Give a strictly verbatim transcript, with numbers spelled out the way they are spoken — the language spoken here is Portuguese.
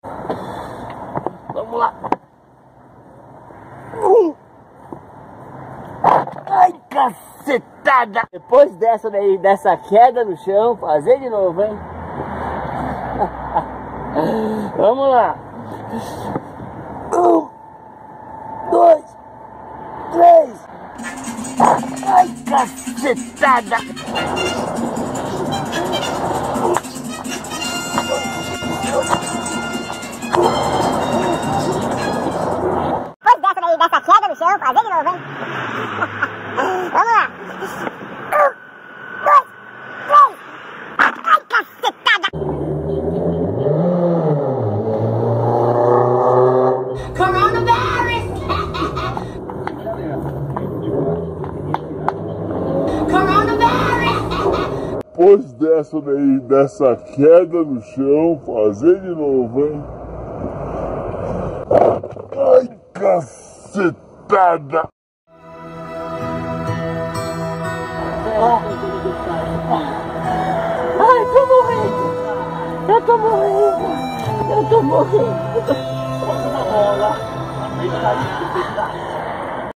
Vamos lá. Um. Ai, cacetada! Depois dessa daí, dessa queda no chão, fazer de novo, hein? Vamos lá. Um, dois, três. Ai, cacetada! Depois dessa daí, dessa queda no chão, fazer de novo, hein? Vamos lá. Um, dois, três. Ai, cacetada! Coronavirus! Coronavirus! Depois dessa daí, dessa queda no chão, fazer de novo, hein? Ai, cacetada! Ai, tô morrendo! Eu tô morrendo! Eu tô morrendo!